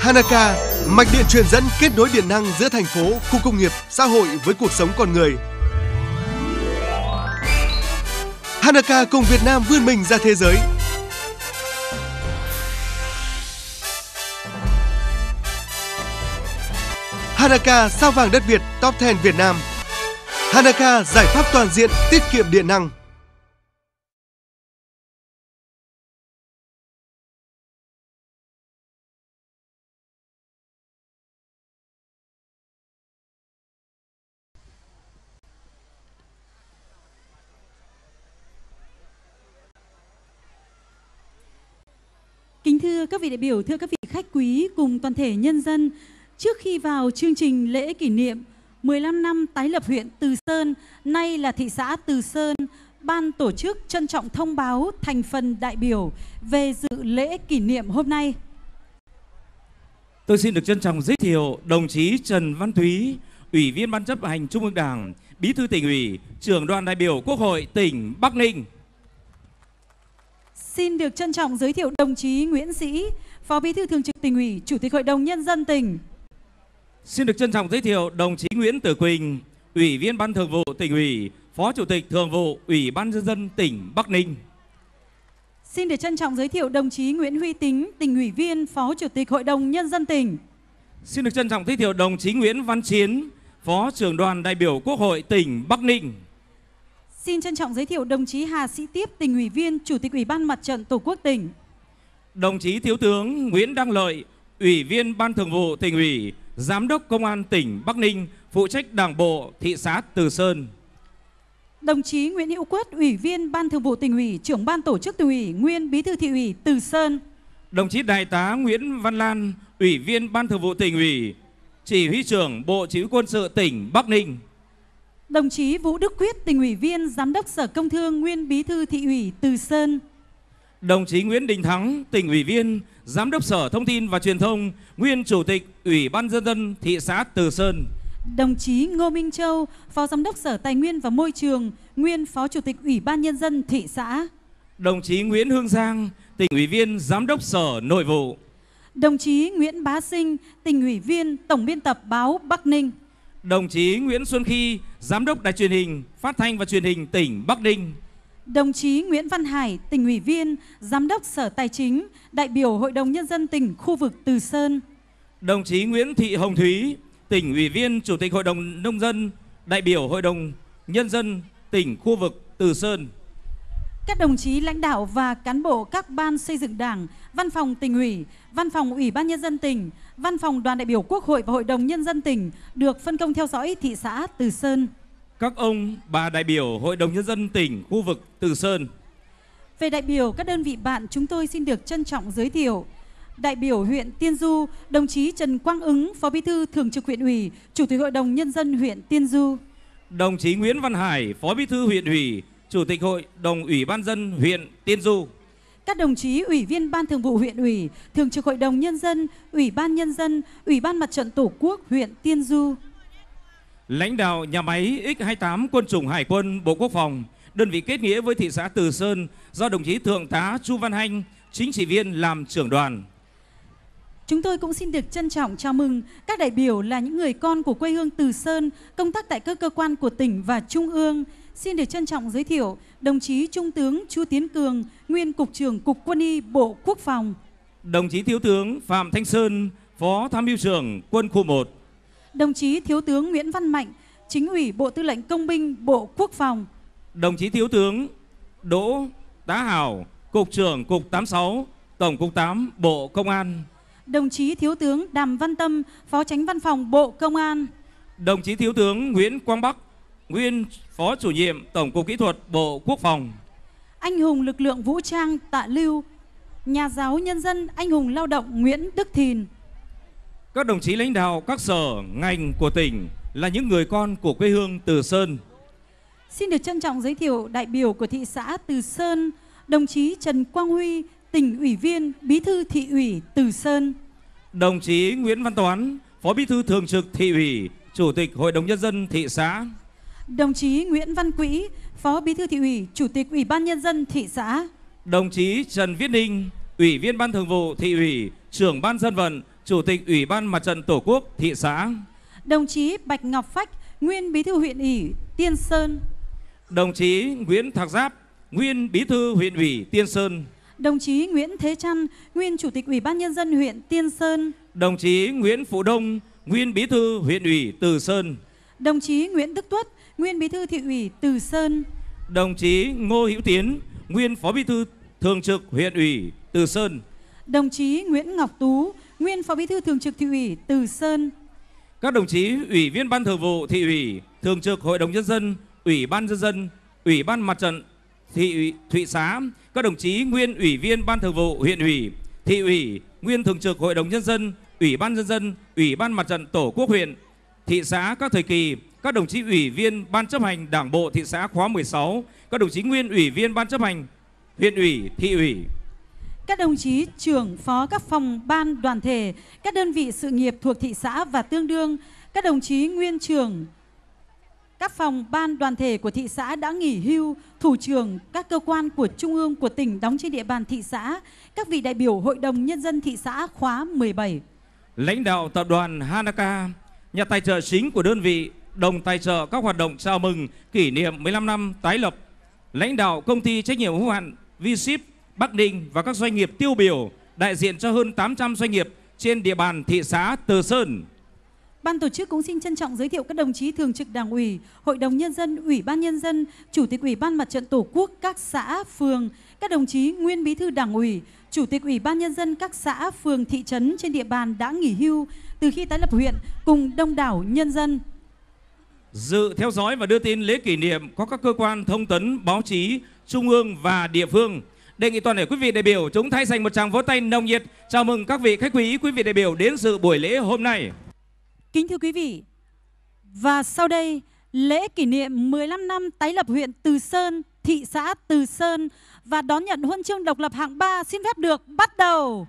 Hanaka, mạch điện truyền dẫn kết nối điện năng giữa thành phố, khu công nghiệp, xã hội với cuộc sống con người. Hanaka cùng Việt Nam vươn mình ra thế giới. Hanaka sao vàng đất Việt Top 10 Việt Nam. Hanaka giải pháp toàn diện tiết kiệm điện năng. Kính thưa các vị đại biểu, thưa các vị khách quý cùng toàn thể nhân dân, trước khi vào chương trình lễ kỷ niệm 15 năm tái lập huyện Từ Sơn, nay là thị xã Từ Sơn, ban tổ chức trân trọng thông báo thành phần đại biểu về dự lễ kỷ niệm hôm nay. Tôi xin được trân trọng giới thiệu đồng chí Trần Văn Thúy, Ủy viên Ban chấp hành Trung ương Đảng, Bí thư Tỉnh ủy, Trưởng đoàn đại biểu Quốc hội tỉnh Bắc Ninh. Xin được trân trọng giới thiệu đồng chí Nguyễn Sĩ, Phó Bí thư Thường trực Tỉnh ủy, Chủ tịch Hội đồng Nhân dân tỉnh. Xin được trân trọng giới thiệu đồng chí Nguyễn Tử Quỳnh, Ủy viên Ban Thường vụ Tỉnh ủy, Phó Chủ tịch Thường vụ Ủy ban Nhân dân tỉnh Bắc Ninh. Xin được trân trọng giới thiệu đồng chí Nguyễn Huy Tính, Tỉnh ủy viên, Phó Chủ tịch Hội đồng Nhân dân tỉnh. Xin được trân trọng giới thiệu đồng chí Nguyễn Văn Chiến, Phó Trưởng đoàn đại biểu Quốc hội tỉnh Bắc Ninh. Xin trân trọng giới thiệu đồng chí Hà Sĩ Tiếp, Tỉnh ủy viên, Chủ tịch Ủy ban Mặt trận Tổ quốc tỉnh. Đồng chí Thiếu tướng Nguyễn Đăng Lợi, Ủy viên Ban Thường vụ Tỉnh ủy, Giám đốc Công an tỉnh Bắc Ninh, phụ trách Đảng bộ thị xã Từ Sơn. Đồng chí Nguyễn Hữu Quất, Ủy viên Ban Thường vụ Tỉnh ủy, Trưởng ban Tổ chức Tỉnh ủy, nguyên Bí thư Thị ủy Từ Sơn. Đồng chí Đại tá Nguyễn Văn Lan, Ủy viên Ban Thường vụ Tỉnh ủy, Chỉ huy trưởng Bộ Chỉ huy Quân sự tỉnh Bắc Ninh. Đồng chí Vũ Đức Quyết, Tỉnh ủy viên, Giám đốc Sở Công Thương, nguyên Bí thư Thị ủy Từ Sơn. Đồng chí Nguyễn Đình Thắng, Tỉnh ủy viên, Giám đốc Sở Thông tin và Truyền thông, nguyên Chủ tịch Ủy ban Nhân dân thị xã Từ Sơn. Đồng chí Ngô Minh Châu, Phó Giám đốc Sở Tài nguyên và Môi trường, nguyên Phó Chủ tịch Ủy ban Nhân dân thị xã. Đồng chí Nguyễn Hương Giang, Tỉnh ủy viên, Giám đốc Sở Nội vụ. Đồng chí Nguyễn Bá Sinh, Tỉnh ủy viên, Tổng biên tập báo Bắc Ninh. Đồng chí Nguyễn Xuân Khi, Giám đốc Đài truyền hình, Phát thanh và Truyền hình tỉnh Bắc Ninh. Đồng chí Nguyễn Văn Hải, Tỉnh ủy viên, Giám đốc Sở Tài chính, đại biểu Hội đồng Nhân dân tỉnh khu vực Từ Sơn. Đồng chí Nguyễn Thị Hồng Thúy, Tỉnh ủy viên, Chủ tịch Hội đồng Nông dân, đại biểu Hội đồng Nhân dân tỉnh khu vực Từ Sơn. Các đồng chí lãnh đạo và cán bộ các ban xây dựng Đảng, Văn phòng Tỉnh ủy, Văn phòng Ủy ban Nhân dân tỉnh, Văn phòng Đoàn đại biểu Quốc hội và Hội đồng Nhân dân tỉnh được phân công theo dõi thị xã Từ Sơn. Các ông, bà đại biểu Hội đồng Nhân dân tỉnh khu vực Từ Sơn. Về đại biểu các đơn vị bạn, chúng tôi xin được trân trọng giới thiệu đại biểu huyện Tiên Du, đồng chí Trần Quang Ứng, Phó Bí thư Thường trực huyện ủy, Chủ tịch Hội đồng Nhân dân huyện Tiên Du. Đồng chí Nguyễn Văn Hải, Phó Bí thư huyện ủy, Chủ tịch Hội đồng Ủy ban dân huyện Tiên Du. Các đồng chí Ủy viên Ban Thường vụ huyện ủy, Thường trực Hội đồng Nhân dân, Ủy ban Nhân dân, Ủy ban Mặt trận Tổ quốc huyện Tiên Du. Lãnh đạo nhà máy X-28 Quân chủng Hải quân Bộ Quốc phòng, đơn vị kết nghĩa với thị xã Từ Sơn do đồng chí Thượng tá Chu Văn Hanh, chính trị viên làm trưởng đoàn. Chúng tôi cũng xin được trân trọng chào mừng các đại biểu là những người con của quê hương Từ Sơn, công tác tại các cơ quan của tỉnh và Trung ương. Xin được trân trọng giới thiệu đồng chí Trung tướng Chu Tiến Cường, nguyên Cục trưởng Cục Quân y Bộ Quốc phòng. Đồng chí Thiếu tướng Phạm Thanh Sơn, Phó Tham mưu trưởng Quân khu 1. Đồng chí Thiếu tướng Nguyễn Văn Mạnh, Chính ủy Bộ Tư lệnh Công binh Bộ Quốc phòng. Đồng chí Thiếu tướng Đỗ Tá Hảo, Cục trưởng Cục 86, Tổng cục 8 Bộ Công an. Đồng chí Thiếu tướng Đàm Văn Tâm, Phó Chánh Văn phòng Bộ Công an. Đồng chí Thiếu tướng Nguyễn Quang Bắc, nguyên Phó Chủ nhiệm Tổng cục Kỹ thuật Bộ Quốc phòng. Anh hùng lực lượng vũ trang Tạ Lưu, nhà giáo nhân dân anh hùng lao động Nguyễn Đức Thìn. Các đồng chí lãnh đạo các sở, ngành của tỉnh là những người con của quê hương Từ Sơn. Xin được trân trọng giới thiệu đại biểu của thị xã Từ Sơn, đồng chí Trần Quang Huy, Tỉnh ủy viên, Bí thư Thị ủy Từ Sơn. Đồng chí Nguyễn Văn Toán, Phó Bí thư Thường trực Thị ủy, Chủ tịch Hội đồng Nhân dân thị xã. Đồng chí Nguyễn Văn Quỹ, Phó Bí thư Thị ủy, Chủ tịch Ủy ban Nhân dân thị xã. Đồng chí Trần Viết Ninh, Ủy viên Ban Thường vụ Thị ủy, Trưởng Ban Dân vận, Chủ tịch Ủy ban Mặt trận Tổ quốc thị xã. Đồng chí Bạch Ngọc Phách, nguyên Bí thư huyện ủy Tiên Sơn. Đồng chí Nguyễn Thạc Giáp, nguyên Bí thư huyện ủy Tiên Sơn. Đồng chí Nguyễn Thế Trăn, nguyên Chủ tịch Ủy ban Nhân dân huyện Tiên Sơn. Đồng chí Nguyễn Phụ Đông, nguyên Bí thư huyện ủy Từ Sơn. Đồng chí Nguyễn Đức Tuất, nguyên Bí thư thị ủy Từ Sơn. Đồng chí Ngô Hữu Tiến, nguyên Phó Bí thư Thường trực huyện ủy Từ Sơn. Đồng chí Nguyễn Ngọc Tú, nguyên Phó Bí thư Thường trực thị ủy Từ Sơn. Các đồng chí Ủy viên Ban Thường vụ Thị ủy, Thường trực Hội đồng Nhân dân, Ủy ban Nhân dân, Ủy ban Mặt trận thị xã, các đồng chí nguyên Ủy viên Ban Thường vụ huyện ủy, thị ủy, nguyên Thường trực Hội đồng Nhân dân, Ủy ban Nhân dân, Ủy ban Mặt trận Tổ quốc huyện, thị xã các thời kỳ, các đồng chí Ủy viên Ban chấp hành Đảng bộ thị xã khóa 16, các đồng chí nguyên Ủy viên Ban chấp hành huyện ủy, thị ủy. Các đồng chí trưởng phó các phòng ban đoàn thể, các đơn vị sự nghiệp thuộc thị xã và tương đương, các đồng chí nguyên trưởng các phòng ban đoàn thể của thị xã đã nghỉ hưu, thủ trưởng các cơ quan của trung ương của tỉnh đóng trên địa bàn thị xã, các vị đại biểu Hội đồng Nhân dân thị xã khóa 17. Lãnh đạo tập đoàn Hanaka, nhà tài trợ chính của đơn vị, đồng tài trợ các hoạt động chào mừng kỷ niệm 15 năm tái lập. Lãnh đạo công ty trách nhiệm hữu hạn V-Ship Bắc Ninh và các doanh nghiệp tiêu biểu đại diện cho hơn 800 doanh nghiệp trên địa bàn thị xã Từ Sơn. Ban tổ chức cũng xin trân trọng giới thiệu các đồng chí Thường trực Đảng ủy, Hội đồng Nhân dân, Ủy ban Nhân dân, Chủ tịch Ủy ban Mặt trận Tổ quốc các xã, phường, các đồng chí nguyên Bí thư Đảng ủy, Chủ tịch Ủy ban Nhân dân các xã, phường, thị trấn trên địa bàn đã nghỉ hưu từ khi tái lập huyện cùng đông đảo nhân dân. Dự theo dõi và đưa tin lễ kỷ niệm có các cơ quan thông tấn, báo chí, trung ương và địa phương. Đề nghị toàn thể quý vị đại biểu chúng ta dành một tràng vỗ tay nồng nhiệt chào mừng các vị khách quý vị đại biểu đến dự buổi lễ hôm nay. Kính thưa quý vị, và sau đây lễ kỷ niệm 15 năm tái lập huyện Từ Sơn, thị xã Từ Sơn và đón nhận huân chương độc lập hạng 3 xin phép được bắt đầu.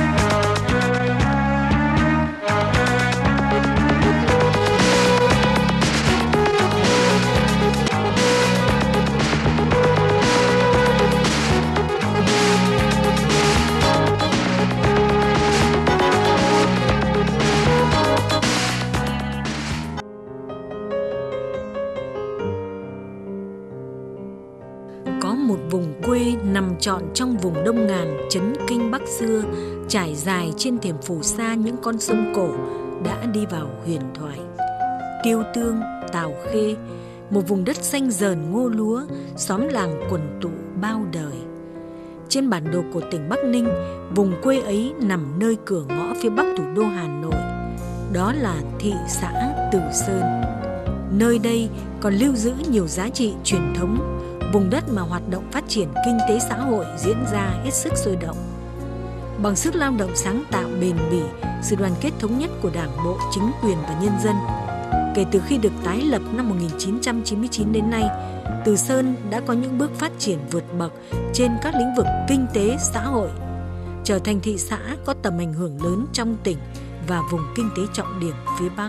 Một vùng quê nằm trọn trong vùng Đông Ngàn, trấn Kinh Bắc xưa, trải dài trên thềm phù sa những con sông cổ đã đi vào huyền thoại. Tiêu Tương, Tào Khê, một vùng đất xanh dờn ngô lúa, xóm làng quần tụ bao đời. Trên bản đồ của tỉnh Bắc Ninh, vùng quê ấy nằm nơi cửa ngõ phía bắc thủ đô Hà Nội. Đó là thị xã Từ Sơn. Nơi đây còn lưu giữ nhiều giá trị truyền thống, vùng đất mà hoạt động phát triển kinh tế xã hội diễn ra hết sức sôi động. Bằng sức lao động sáng tạo bền bỉ, sự đoàn kết thống nhất của Đảng bộ, chính quyền và nhân dân, kể từ khi được tái lập năm 1999 đến nay, Từ Sơn đã có những bước phát triển vượt bậc trên các lĩnh vực kinh tế, xã hội, trở thành thị xã có tầm ảnh hưởng lớn trong tỉnh và vùng kinh tế trọng điểm phía Bắc.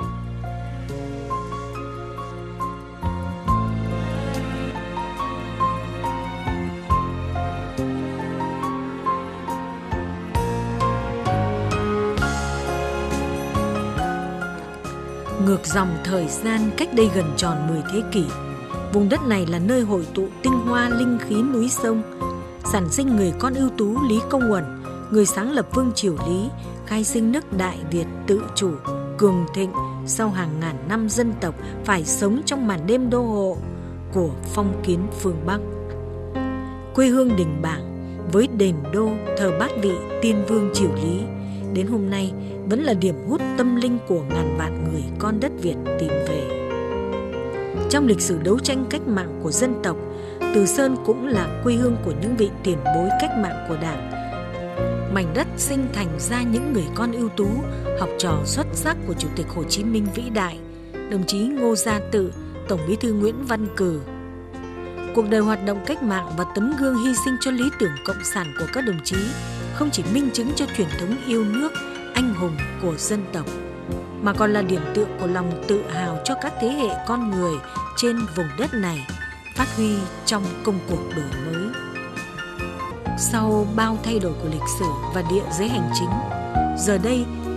Ngược dòng thời gian cách đây gần tròn 10 thế kỷ, vùng đất này là nơi hội tụ tinh hoa linh khí núi sông, sản sinh người con ưu tú Lý Công Uẩn, người sáng lập vương triều Lý, khai sinh nước Đại Việt tự chủ, cường thịnh sau hàng ngàn năm dân tộc phải sống trong màn đêm đô hộ của phong kiến phương Bắc. Quê hương Đình Bảng với đền đô thờ bát vị tiên vương triều Lý, đến hôm nay vẫn là điểm hút tâm linh của ngàn vạn người con đất Việt tìm về. Trong lịch sử đấu tranh cách mạng của dân tộc, Từ Sơn cũng là quê hương của những vị tiền bối cách mạng của Đảng. Mảnh đất sinh thành ra những người con ưu tú, học trò xuất sắc của Chủ tịch Hồ Chí Minh vĩ đại, đồng chí Ngô Gia Tự, Tổng Bí thư Nguyễn Văn Cử. Cuộc đời hoạt động cách mạng và tấm gương hy sinh cho lý tưởng cộng sản của các đồng chí không chỉ minh chứng cho truyền thống yêu nước, anh hùng của dân tộc, mà còn là điểm tựa của lòng tự hào cho các thế hệ con người trên vùng đất này phát huy trong công cuộc đổi mới. Sau bao thay đổi của lịch sử và địa giới hành chính, giờ đây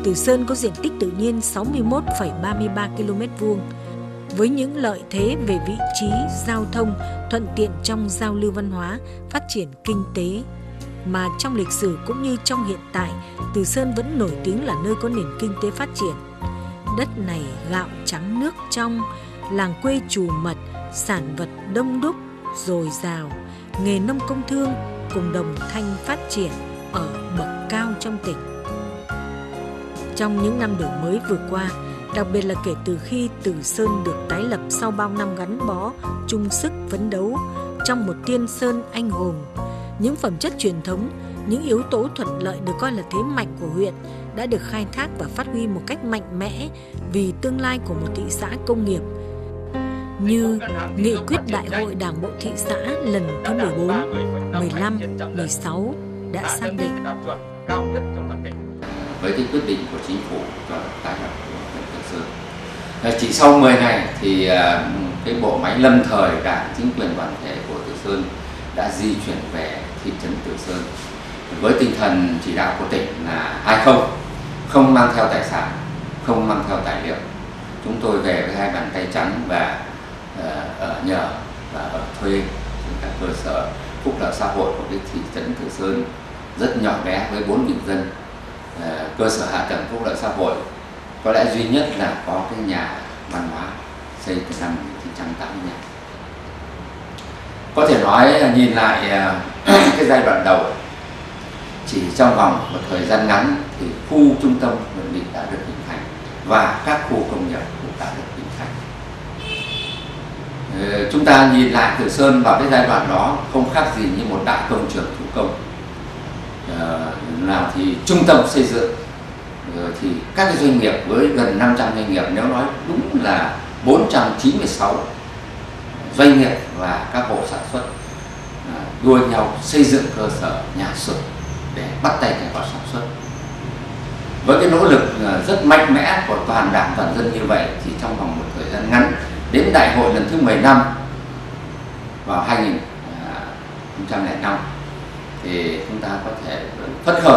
Từ Sơn có diện tích tự nhiên 61,33 km², với những lợi thế về vị trí, giao thông, thuận tiện trong giao lưu văn hóa, phát triển kinh tế. Mà trong lịch sử cũng như trong hiện tại, Từ Sơn vẫn nổi tiếng là nơi có nền kinh tế phát triển. Đất này gạo trắng nước trong, làng quê trù mật, sản vật đông đúc, dồi dào, nghề nông công thương cùng đồng thanh phát triển ở bậc cao trong tỉnh. Trong những năm đổi mới vừa qua, đặc biệt là kể từ khi Từ Sơn được tái lập sau bao năm gắn bó, chung sức phấn đấu trong một Tiên Sơn anh hùng, những phẩm chất truyền thống, những yếu tố thuận lợi được coi là thế mạnh của huyện đã được khai thác và phát huy một cách mạnh mẽ vì tương lai của một thị xã công nghiệp, như nghị quyết Đại hội Đảng bộ thị xã lần thứ 14, 15, 16 đã xác định. Với cái quyết định của chính phủ cho tái lập của huyện Từ Sơn, chỉ sau 10 ngày thì cái bộ máy lâm thời Đảng, chính quyền đoàn thể của Từ Sơn đã di chuyển về thị trấn Từ Sơn với tinh thần chỉ đạo của tỉnh là 20, không mang theo tài sản, không mang theo tài liệu. Chúng tôi về với hai bàn tay trắng và ở nhờ và ở thuê trên các cơ sở phúc lợi xã hội của cái thị trấn Từ Sơn rất nhỏ bé với 4.000 dân. Cơ sở hạ tầng phúc lợi xã hội có lẽ duy nhất là có cái nhà văn hóa xây từ năm 1985. Có thể nói nhìn lại cái giai đoạn đầu, chỉ trong vòng một thời gian ngắn thì khu trung tâm huyện Định đã được hình thành và các khu công nghiệp cũng đã được hình thành. Chúng ta nhìn lại Từ Sơn vào cái giai đoạn đó không khác gì như một đại công trường thủ công. Nào thì trung tâm xây dựng, rồi thì các cái doanh nghiệp với gần 500 doanh nghiệp, nếu nói đúng là 496 doanh nghiệp và các hộ sản xuất đua nhau xây dựng cơ sở nhà xưởng để bắt tay vào sản xuất. Với cái nỗ lực rất mạnh mẽ của toàn đảng toàn dân như vậy thì trong vòng một thời gian ngắn, đến đại hội lần thứ 15 vào 2005 thì chúng ta có thể phấn khởi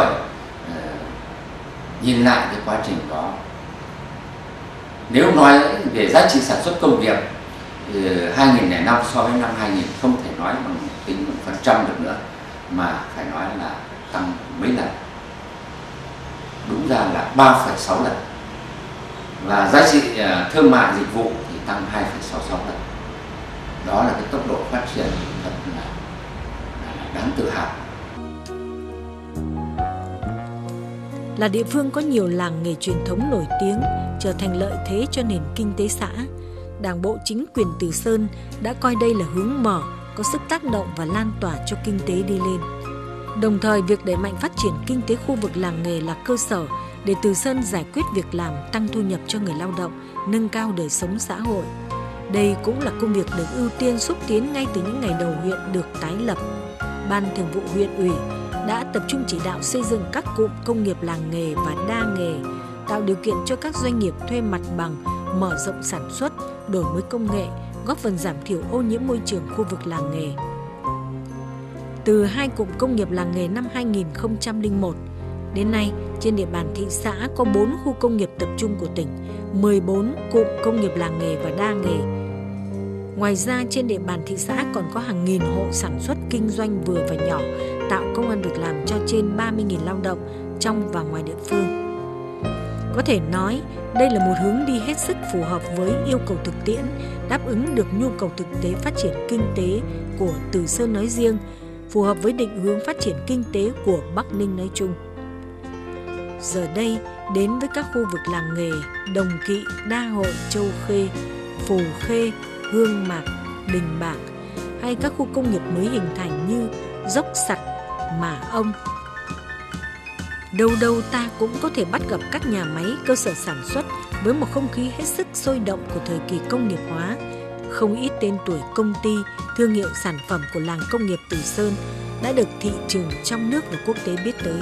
nhìn lại cái quá trình đó. Nếu nói về giá trị sản xuất công nghiệp 2005 so với năm 2000 không thể nói bằng tính phần trăm được nữa, mà phải nói là tăng mấy lần, đúng ra là 3,6 lần, và giá trị thương mại dịch vụ thì tăng 2,66 lần. Đó là cái tốc độ phát triển thật là đáng tự hào. Là địa phương có nhiều làng nghề truyền thống nổi tiếng, trở thành lợi thế cho nền kinh tế xã, Đảng bộ chính quyền Từ Sơn đã coi đây là hướng mở, có sức tác động và lan tỏa cho kinh tế đi lên. Đồng thời, việc đẩy mạnh phát triển kinh tế khu vực làng nghề là cơ sở để Từ Sơn giải quyết việc làm, tăng thu nhập cho người lao động, nâng cao đời sống xã hội. Đây cũng là công việc được ưu tiên xúc tiến ngay từ những ngày đầu huyện được tái lập. Ban Thường vụ huyện ủy đã tập trung chỉ đạo xây dựng các cụm công nghiệp làng nghề và đa nghề, tạo điều kiện cho các doanh nghiệp thuê mặt bằng, mở rộng sản xuất, đổi mới công nghệ, góp phần giảm thiểu ô nhiễm môi trường khu vực làng nghề. Từ 2 cụm công nghiệp làng nghề năm 2001 đến nay, trên địa bàn thị xã có 4 khu công nghiệp tập trung của tỉnh, 14 cụm công nghiệp làng nghề và đa nghề. Ngoài ra, trên địa bàn thị xã còn có hàng nghìn hộ sản xuất kinh doanh vừa và nhỏ, tạo công ăn việc làm cho trên 30.000 lao động trong và ngoài địa phương. Có thể nói, đây là một hướng đi hết sức phù hợp với yêu cầu thực tiễn, đáp ứng được nhu cầu thực tế phát triển kinh tế của Từ Sơn nói riêng, phù hợp với định hướng phát triển kinh tế của Bắc Ninh nói chung. Giờ đây, đến với các khu vực làng nghề Đồng Kỵ, Đa Hội, Châu Khê, Phù Khê, Hương Mạc, Đình Bảng, hay các khu công nghiệp mới hình thành như Dốc Sặt, Mả Ông. Đâu đâu ta cũng có thể bắt gặp các nhà máy, cơ sở sản xuất với một không khí hết sức sôi động của thời kỳ công nghiệp hóa. Không ít tên tuổi công ty, thương hiệu sản phẩm của làng công nghiệp Từ Sơn đã được thị trường trong nước và quốc tế biết tới.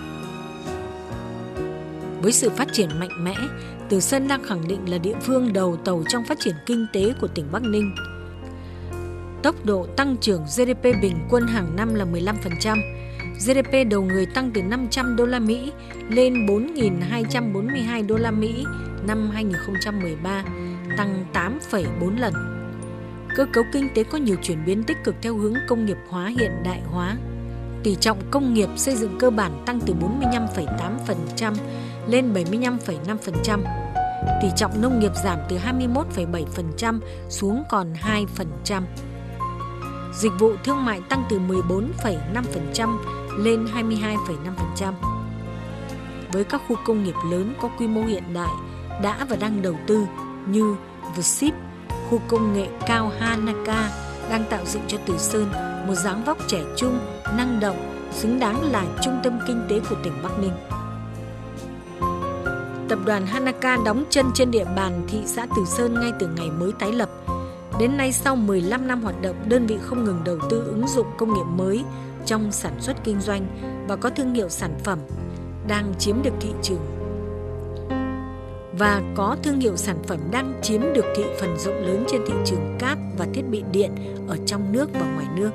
Với sự phát triển mạnh mẽ, Từ Sơn đang khẳng định là địa phương đầu tàu trong phát triển kinh tế của tỉnh Bắc Ninh. Tốc độ tăng trưởng GDP bình quân hàng năm là 15%, GDP đầu người tăng từ 500 đô la Mỹ lên 4.242 đô la Mỹ năm 2013, tăng 8,4 lần. Cơ cấu kinh tế có nhiều chuyển biến tích cực theo hướng công nghiệp hóa hiện đại hóa. Tỷ trọng công nghiệp xây dựng cơ bản tăng từ 45,8% lên 75,5%. Tỷ trọng nông nghiệp giảm từ 21,7% xuống còn 2%. Dịch vụ thương mại tăng từ 14,5% lên 22,5%. Với các khu công nghiệp lớn có quy mô hiện đại đã và đang đầu tư như VSIP, khu công nghệ cao Hanaka đang tạo dựng cho Từ Sơn một dáng vóc trẻ trung, năng động, xứng đáng là trung tâm kinh tế của tỉnh Bắc Ninh. Tập đoàn Hanaka đóng chân trên địa bàn thị xã Từ Sơn ngay từ ngày mới tái lập. Đến nay, sau 15 năm hoạt động, đơn vị không ngừng đầu tư ứng dụng công nghệ mới trong sản xuất kinh doanh và có thương hiệu sản phẩm đang chiếm được thị phần rộng lớn trên thị trường cáp và thiết bị điện ở trong nước và ngoài nước.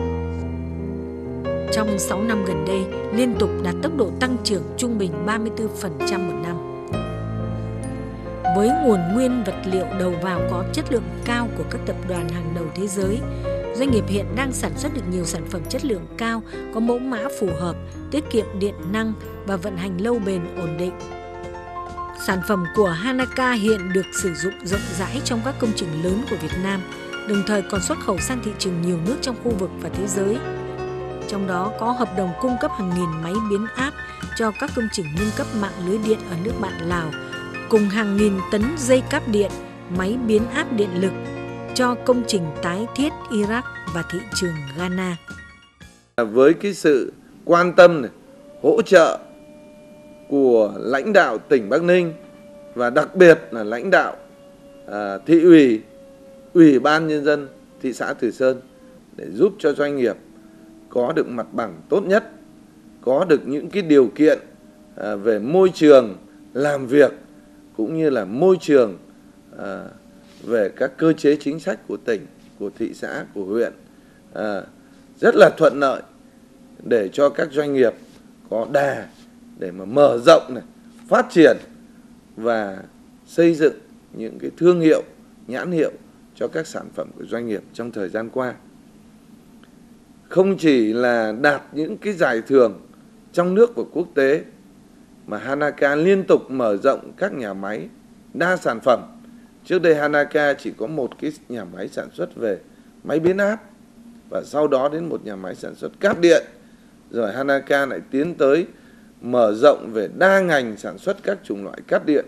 Trong 6 năm gần đây, liên tục đạt tốc độ tăng trưởng trung bình 34% một năm. Với nguồn nguyên vật liệu đầu vào có chất lượng cao của các tập đoàn hàng đầu thế giới, doanh nghiệp hiện đang sản xuất được nhiều sản phẩm chất lượng cao, có mẫu mã phù hợp, tiết kiệm điện năng và vận hành lâu bền ổn định. Sản phẩm của Hanaka hiện được sử dụng rộng rãi trong các công trình lớn của Việt Nam, đồng thời còn xuất khẩu sang thị trường nhiều nước trong khu vực và thế giới. Trong đó có hợp đồng cung cấp hàng nghìn máy biến áp cho các công trình nâng cấp mạng lưới điện ở nước bạn Lào, cùng hàng nghìn tấn dây cáp điện, máy biến áp điện lực cho công trình tái thiết Iraq và thị trường Ghana. Với cái sự quan tâm, hỗ trợ của lãnh đạo tỉnh Bắc Ninh và đặc biệt là lãnh đạo thị ủy, ủy ban nhân dân thị xã Từ Sơn để giúp cho doanh nghiệp có được mặt bằng tốt nhất, có được những cái điều kiện về môi trường làm việc cũng như là môi trường về các cơ chế chính sách của tỉnh, của thị xã, của huyện rất là thuận lợi để cho các doanh nghiệp có đà để mà mở rộng này, phát triển và xây dựng những cái thương hiệu, nhãn hiệu cho các sản phẩm của doanh nghiệp trong thời gian qua. Không chỉ là đạt những cái giải thưởng trong nước và quốc tế mà Hanaka liên tục mở rộng các nhà máy đa sản phẩm. Trước đây Hanaka chỉ có một cái nhà máy sản xuất về máy biến áp và sau đó đến một nhà máy sản xuất cáp điện. Rồi Hanaka lại tiến tới mở rộng về đa ngành sản xuất các chủng loại cáp điện.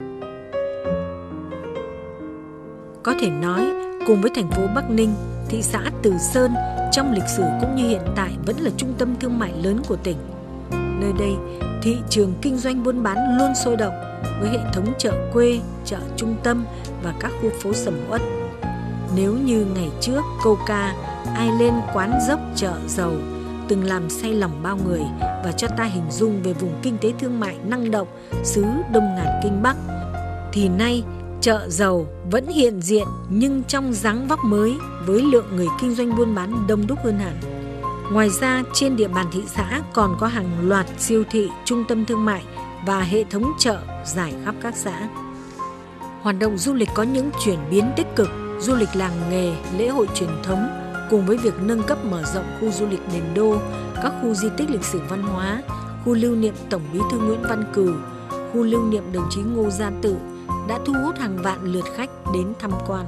Có thể nói, cùng với thành phố Bắc Ninh, thị xã Từ Sơn trong lịch sử cũng như hiện tại vẫn là trung tâm thương mại lớn của tỉnh. Nơi đây, thị trường kinh doanh buôn bán luôn sôi động với hệ thống chợ quê, chợ trung tâm và các khu phố sầm uất. Nếu như ngày trước câu ca ai lên quán dốc chợ Dầu từng làm say lòng bao người và cho ta hình dung về vùng kinh tế thương mại năng động xứ Đông Ngàn Kinh Bắc, thì nay chợ Dầu vẫn hiện diện nhưng trong dáng vóc mới với lượng người kinh doanh buôn bán đông đúc hơn hẳn. Ngoài ra, trên địa bàn thị xã còn có hàng loạt siêu thị, trung tâm thương mại và hệ thống chợ rải khắp các xã. Hoạt động du lịch có những chuyển biến tích cực, du lịch làng nghề, lễ hội truyền thống cùng với việc nâng cấp mở rộng khu du lịch Đền Đô, các khu di tích lịch sử văn hóa, khu lưu niệm Tổng Bí thư Nguyễn Văn Cừ, khu lưu niệm đồng chí Ngô Gia Tự đã thu hút hàng vạn lượt khách đến tham quan.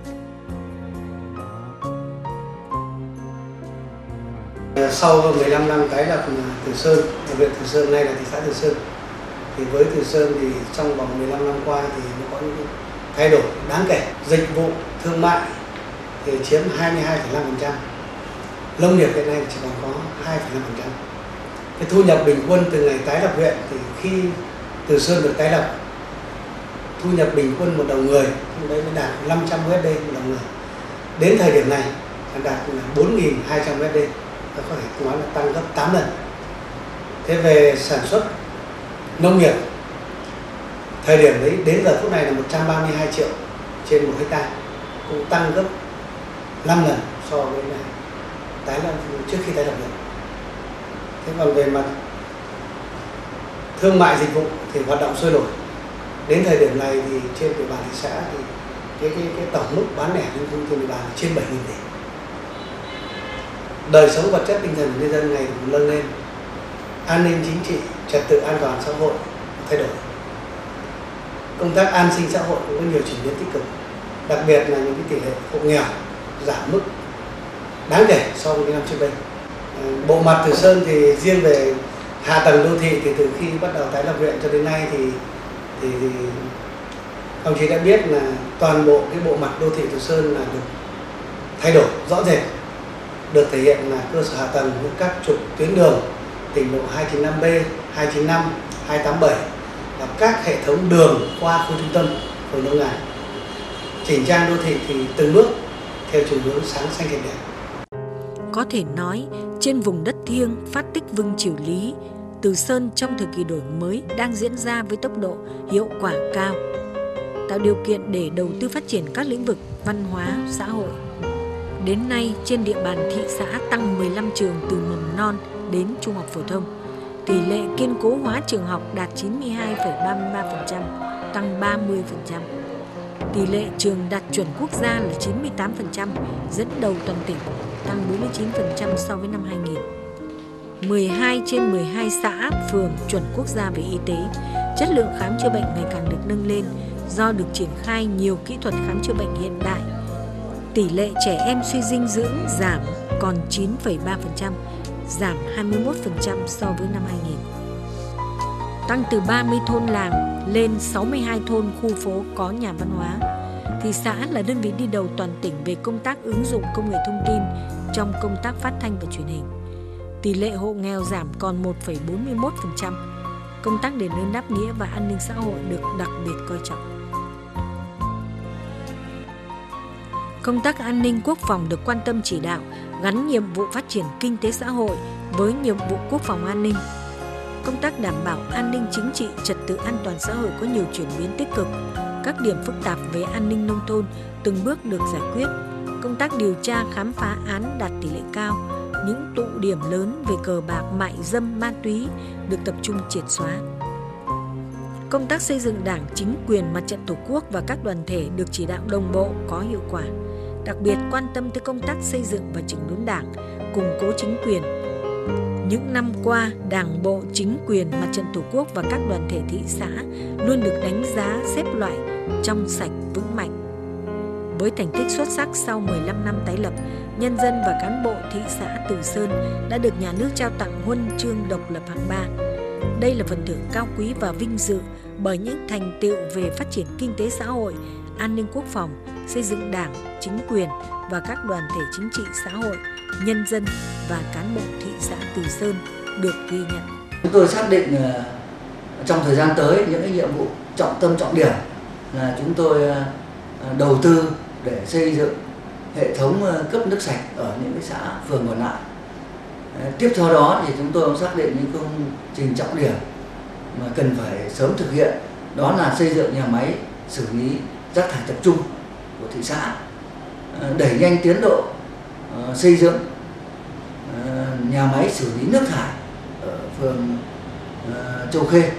Sau 15 năm tái lập Từ Sơn, huyện Từ Sơn nay là thị xã Từ Sơn, thì với Từ Sơn thì trong vòng 15 năm qua thì nó có những thay đổi đáng kể. Dịch vụ thương mại thì chiếm 22,5%, nông nghiệp hiện nay chỉ còn có 2,5%. Cái thu nhập bình quân từ ngày tái lập huyện thì khi Từ Sơn được tái lập, thu nhập bình quân một đầu người đấy mới đạt 500 USD một đầu người. Đến thời điểm này đạt 4.200 USD, có thể nói là tăng gấp 8 lần. Thế về sản xuất nông nghiệp, thời điểm đấy đến giờ phút này là 132 triệu trên 1 hectare, cũng tăng gấp 5 lần so với này trước khi tái lập huyện. Thế còn về mặt thương mại dịch vụ thì hoạt động sôi nổi. Đến thời điểm này thì trên địa bàn thị xã thì cái tổng mức bán lẻ doanh thu trên địa bàn trên 7.000 tỷ. Đời sống vật chất tinh thần của nhân dân ngày cũng nâng lên, an ninh chính trị, trật tự an toàn xã hội thay đổi, công tác an sinh xã hội cũng có nhiều chuyển biến tích cực, đặc biệt là những cái tỷ lệ hộ nghèo giảm mức đáng kể so với năm trước đây. Bộ mặt Từ Sơn thì riêng về hạ tầng đô thị thì từ khi bắt đầu tái lập huyện cho đến nay thì các ông chí đã biết là toàn bộ cái bộ mặt đô thị Từ Sơn là được thay đổi rõ rệt, được thể hiện là cơ sở hạ tầng với các trục tuyến đường tỉnh lộ 295B, 295, 287 và các hệ thống đường qua khu trung tâm phường Đông Ngàn. Chỉnh trang đô thị thì từng bước theo chiều hướng sáng xanh sạch đẹp. Có thể nói, trên vùng đất thiêng phát tích Vương Triều Lý, Từ Sơn trong thời kỳ đổi mới đang diễn ra với tốc độ hiệu quả cao, tạo điều kiện để đầu tư phát triển các lĩnh vực văn hóa, xã hội. Đến nay, trên địa bàn thị xã tăng 15 trường từ mầm non đến trung học phổ thông. Tỷ lệ kiên cố hóa trường học đạt 92,33%, tăng 30%. Tỷ lệ trường đạt chuẩn quốc gia là 98%, dẫn đầu toàn tỉnh, tăng 49% so với năm 2000. 12 trên 12 xã, phường chuẩn quốc gia về y tế, chất lượng khám chữa bệnh ngày càng được nâng lên do được triển khai nhiều kỹ thuật khám chữa bệnh hiện đại. Tỷ lệ trẻ em suy dinh dưỡng giảm còn 9,3%, giảm 21% so với năm 2000. Tăng từ 30 thôn làng lên 62 thôn khu phố có nhà văn hóa. Thị xã là đơn vị đi đầu toàn tỉnh về công tác ứng dụng công nghệ thông tin trong công tác phát thanh và truyền hình. Tỷ lệ hộ nghèo giảm còn 1,41%. Công tác đền ơn đáp nghĩa và an ninh xã hội được đặc biệt coi trọng. Công tác an ninh quốc phòng được quan tâm chỉ đạo, gắn nhiệm vụ phát triển kinh tế xã hội với nhiệm vụ quốc phòng an ninh. Công tác đảm bảo an ninh chính trị, trật tự an toàn xã hội có nhiều chuyển biến tích cực. Các điểm phức tạp về an ninh nông thôn từng bước được giải quyết. Công tác điều tra khám phá án đạt tỷ lệ cao. Những tụ điểm lớn về cờ bạc, mại dâm, ma túy được tập trung triệt xóa. Công tác xây dựng Đảng, chính quyền, Mặt trận Tổ quốc và các đoàn thể được chỉ đạo đồng bộ, có hiệu quả. Đặc biệt quan tâm tới công tác xây dựng và chỉnh đốn Đảng, củng cố chính quyền. Những năm qua, Đảng bộ, chính quyền, Mặt trận Tổ quốc và các đoàn thể thị xã luôn được đánh giá xếp loại trong sạch, vững mạnh. Với thành tích xuất sắc sau 15 năm tái lập, nhân dân và cán bộ thị xã Từ Sơn đã được nhà nước trao tặng huân chương độc lập hạng 3. Đây là phần thưởng cao quý và vinh dự bởi những thành tựu về phát triển kinh tế xã hội, an ninh quốc phòng, xây dựng Đảng, chính quyền và các đoàn thể chính trị xã hội, nhân dân và cán bộ thị xã Từ Sơn được ghi nhận. Chúng tôi xác định trong thời gian tới những cái nhiệm vụ trọng tâm trọng điểm là chúng tôi đầu tư để xây dựng hệ thống cấp nước sạch ở những cái xã phường còn lại. Tiếp theo đó thì chúng tôi xác định những công trình trọng điểm mà cần phải sớm thực hiện, đó là xây dựng nhà máy xử lý rác thải tập trung của thị xã, đẩy nhanh tiến độ xây dựng nhà máy xử lý nước thải ở phường Châu Khê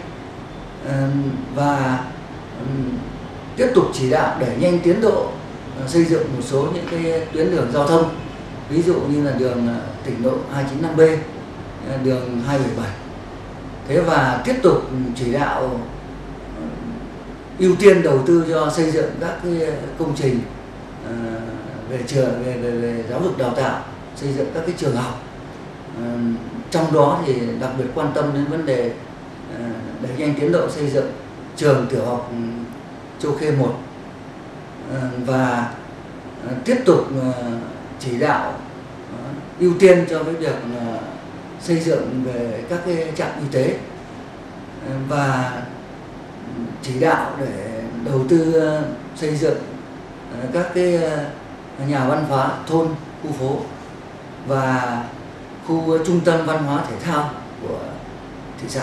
và tiếp tục chỉ đạo đẩy nhanh tiến độ xây dựng một số những cái tuyến đường giao thông, ví dụ như là đường tỉnh lộ 295B, đường 277. Thế và tiếp tục chỉ đạo ưu tiên đầu tư cho xây dựng các cái công trình về giáo dục đào tạo, xây dựng các cái trường học. Trong đó thì đặc biệt quan tâm đến vấn đề đẩy nhanh tiến độ xây dựng trường tiểu học Châu Khê 1 và tiếp tục chỉ đạo ưu tiên cho cái việc xây dựng về các cái trạm y tế và chỉ đạo để đầu tư xây dựng các cái nhà văn hóa thôn, khu phố và khu trung tâm văn hóa thể thao của thị xã.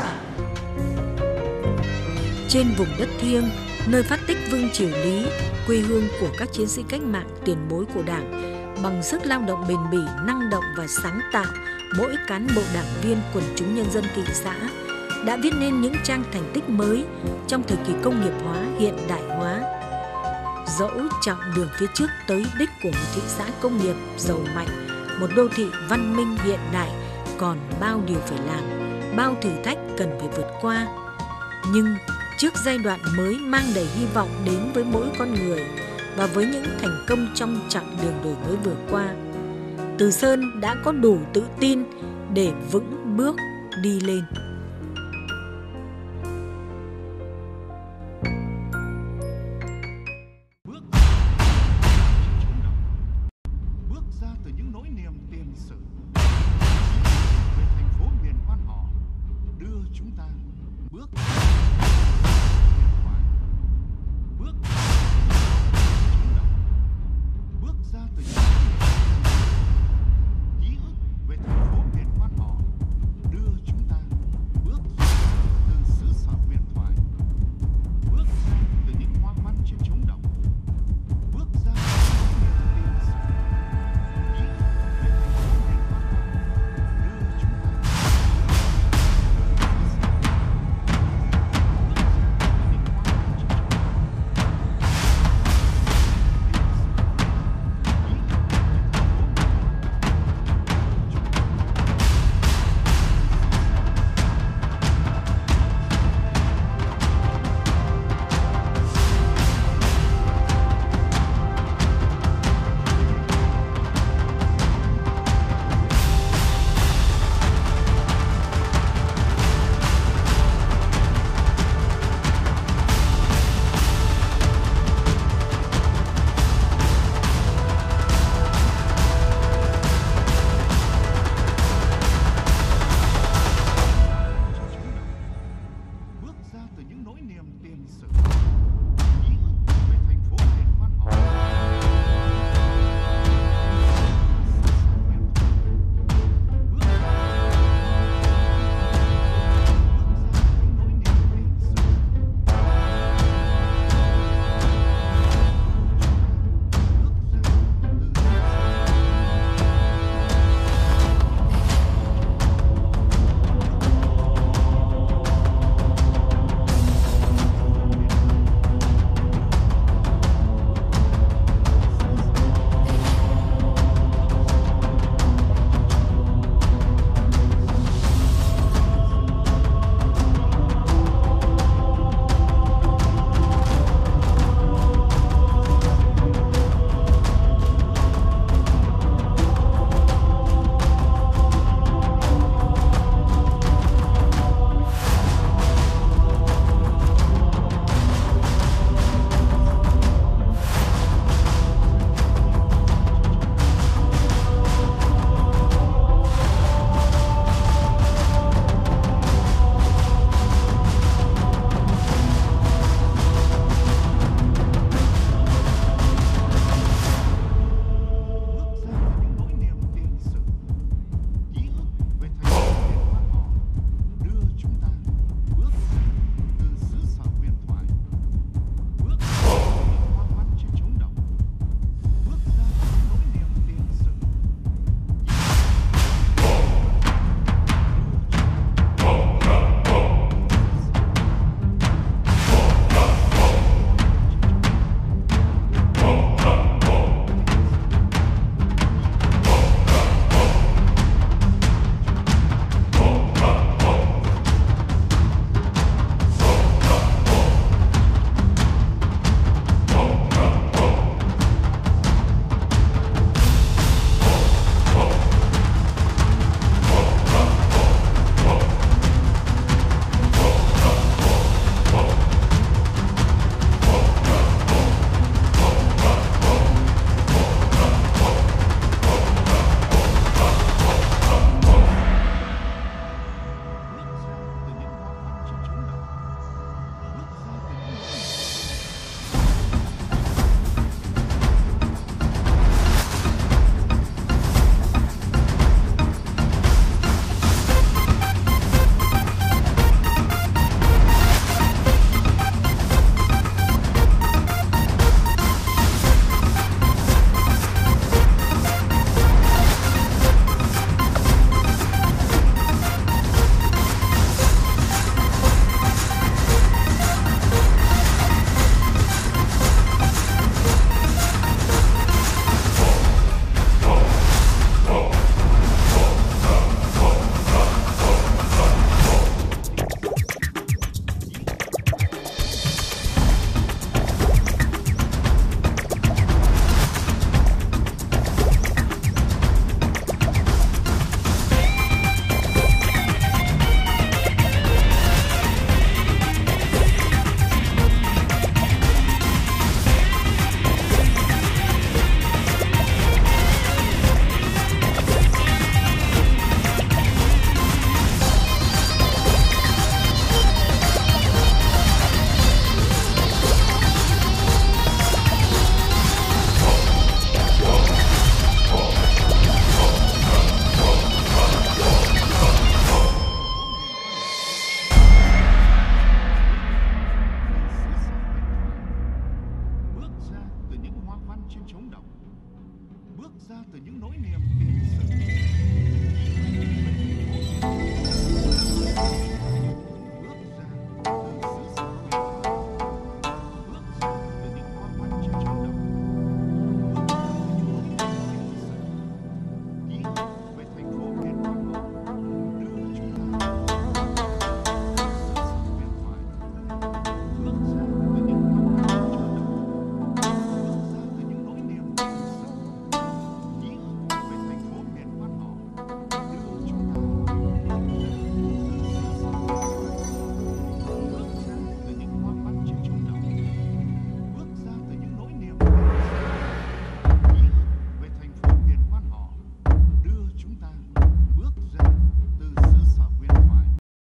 Trên vùng đất thiêng, nơi phát tích Vương Triều Lý, quê hương của các chiến sĩ cách mạng tiền bối của Đảng, bằng sức lao động bền bỉ, năng động và sáng tạo, mỗi cán bộ đảng viên, quần chúng nhân dân thị xã đã viết nên những trang thành tích mới trong thời kỳ công nghiệp hóa, hiện đại hóa. Dẫu chặng đường phía trước tới đích của một thị xã công nghiệp giàu mạnh, một đô thị văn minh hiện đại còn bao điều phải làm, bao thử thách cần phải vượt qua. Nhưng trước giai đoạn mới mang đầy hy vọng đến với mỗi con người và với những thành công trong chặng đường đổi mới vừa qua, Từ Sơn đã có đủ tự tin để vững bước đi lên.